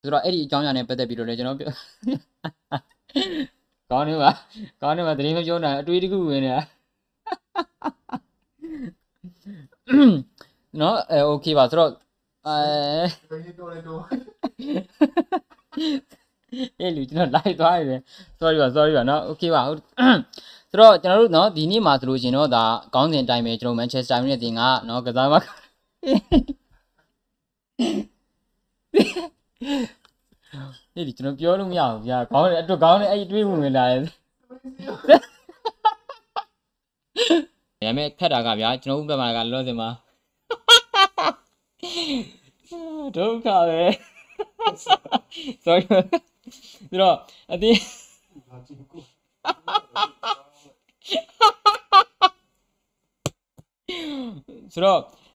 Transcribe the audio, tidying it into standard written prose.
ဆိုတော့အဲ့ဒီအကြောင်းအရာနဲ့ပတ်သက်ပြီးတော့လည်းကျွန်တော်ကောင်းနေပါတရင်မပြောနိုင်အတွေးတစ်ခုဝင်နေတာเนาะโอเคပါဆိုတော့အဲ့လူကျွန်တော်လိုက်သွားပြီပဲ sorry ပါเนาะโอเคပါဟုတ်ဆိုတော့ကျွန်တော်တို့เนาะဒီနေ့မှာဆိုလို့ရှင်တော့ဒါခေါင်းစဉ်အတိုင်းပဲကျွန်တော် Manchester United တင်ကเนาะကစားမှာนี่ดิကျွန်တော်ပြောလို့မရဘူးဗျာခေါင်းနဲ့အတွက်ခေါင်းနဲ့အဲ့ဒီတွေးဝင်လာတယ်ဒါပေမဲ့ခက်တာကဗျာကျွန်တော်ဥပမာကလောစင်မှာဒုက္ခပဲ sorry ပြီးတော့အတင်းဆိုတော့